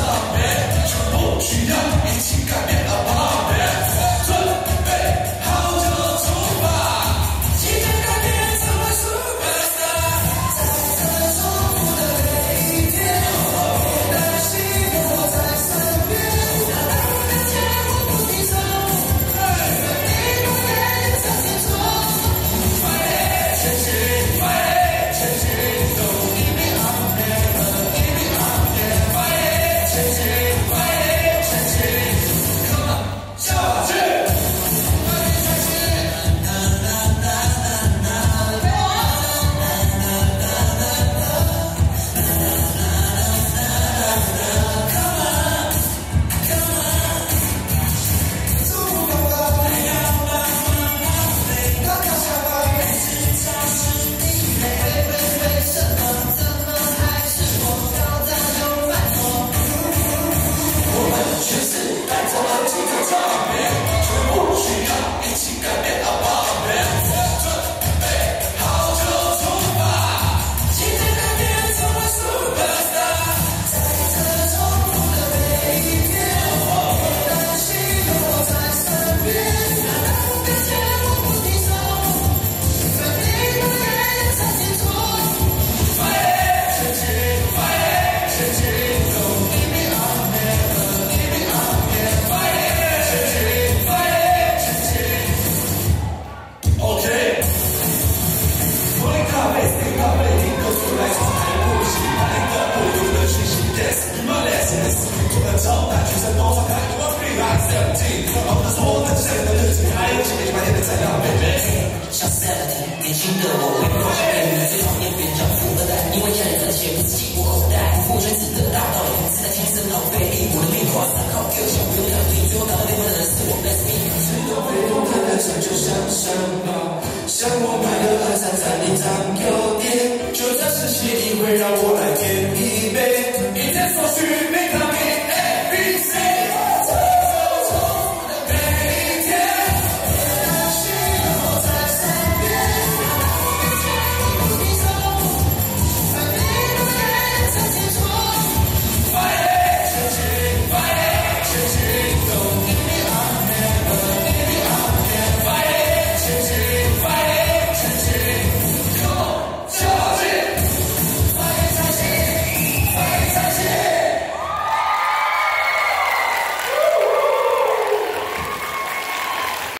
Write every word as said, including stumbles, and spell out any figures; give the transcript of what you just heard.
像 seventeen 年轻的我，为梦想变远，最讨厌别人叫富二代，因为家里赚钱不是挤破口袋。父权制的大道理，是在天生浪费力，我的命垮散靠个性，不用挑剔，最后打到对方的人是我 best me。只有被动看得长，就像什么，像我买的二三三零张有点，就在时期里会让我来点一杯。